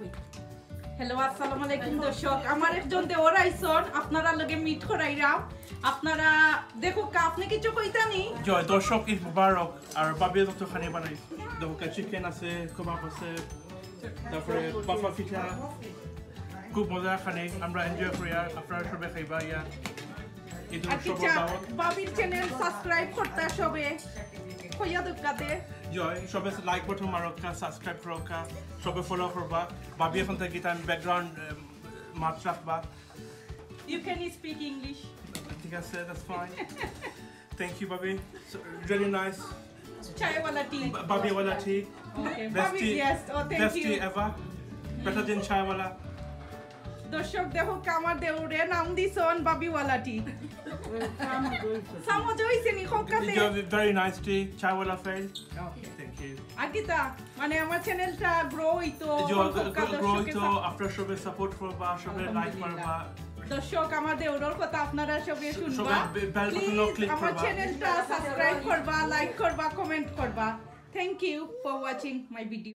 Hello আসসালামু আলাইকুম দর্শক আমার একজন দেওর আইছন আপনারা লগে মিট করাইরাম আপনারা দেখো কা আপনি কিছু কইতানি জয় দর্শক ঈদ মুবারক আর বাবিয়া তো খানি বানাই দেখো চিকেন আছে কাবাব আছে তারপরে বাফা পিঠা খুব মজা খানি আমরা এনজয় করি আর আপনারা সবাই খাইবা ইয়া ঈদ শুভ দাওয়াত বাবির চ্যানেল সাবস্ক্রাইব করতে সবে কইয়া দকাতে জয় সবে লাইক বাটন মারকা সাবস্ক্রাইব করকা সবে ফলো করবা বাবি এখন থেকে টাইম ব্যাকগ্রাউন্ড মাছ রাখবা You can speak English. ঠিক আছে that's fine thank you babi really nice Chai wala tea. babi wala tea Okay. best Babi, tea yes. Oh, thank best you. tea ever better than chai wala দর্শক দেখো আমার দেউরে নাম দিছন বাবিওয়ালা টি সামজ হইছে নি খোকাতে very nice tea chai wala fail okay thank you আকিতা মানে আমার চ্যানেলটা গ্রো হইতো grow to after সবে সাপোর্ট করবা সবে লাইক করবা দর্শক আমার দেউরর কথা আপনারা সবে শুনবা সবে বেল বাটন ক্লিক করবা আমার চ্যানেলটা সাবস্ক্রাইব করবা লাইক করবা কমেন্ট করবা thank you for watching my video